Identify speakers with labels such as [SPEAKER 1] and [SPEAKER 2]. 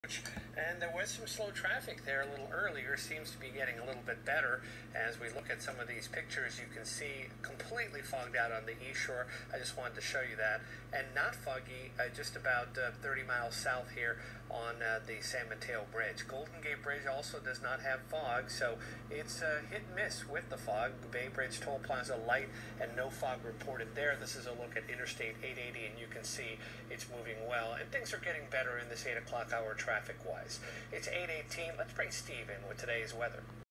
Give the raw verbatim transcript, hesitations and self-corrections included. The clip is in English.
[SPEAKER 1] And there was some slow traffic there a little earlier. Seems to be getting a little bit better. As we look at some of these pictures, you can see completely fogged out on the east shore. I just wanted to show you that. And not foggy, uh, just about uh, thirty miles south here on uh, the San Mateo Bridge. Golden Gate Bridge also does not have fog, so it's uh, hit and miss with the fog. Bay Bridge Toll Plaza light and no fog reported there. This is a look at Interstate eight eighty, and you can see it's moving well. And things are getting better in this eight o'clock hour traffic-wise. It's eight eighteen. Let's bring Steve in with today's weather.